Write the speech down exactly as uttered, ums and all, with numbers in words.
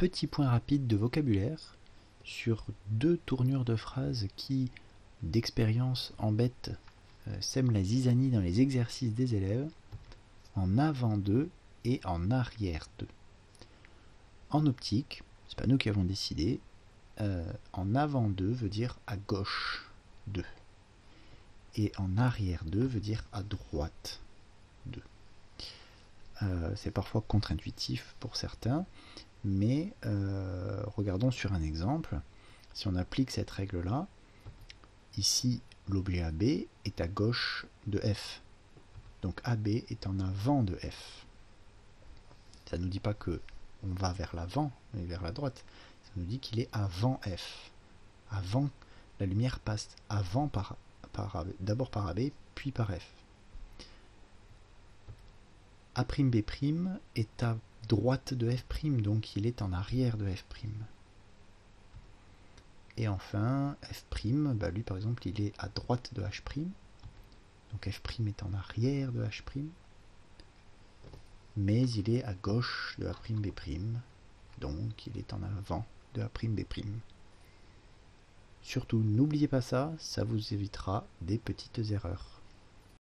petit point rapide de vocabulaire sur deux tournures de phrases qui, d'expérience, embêtent, euh, sèment la zizanie dans les exercices des élèves, en avant d'eux et en arrière d'eux. En optique, c'est pas nous qui avons décidé, euh, en avant d'eux veut dire à gauche d'eux. Et en arrière d'eux veut dire à droite d'eux. Euh, c'est parfois contre-intuitif pour certains, mais euh, regardons sur un exemple. Si on applique cette règle-là, ici l'objet A B est à gauche de F. Donc A B est en avant de F. Ça ne nous dit pas que on va vers l'avant, mais vers la droite. Ça nous dit qu'il est avant F. Avant, la lumière passe avant par, par d'abord par A B, puis par F. A'B' est à droite de F', donc il est en arrière de F'. Et enfin, F', bah lui par exemple, il est à droite de H', donc F' est en arrière de H', mais il est à gauche de A'B', donc il est en avant de A'B'. Surtout, n'oubliez pas ça, ça vous évitera des petites erreurs.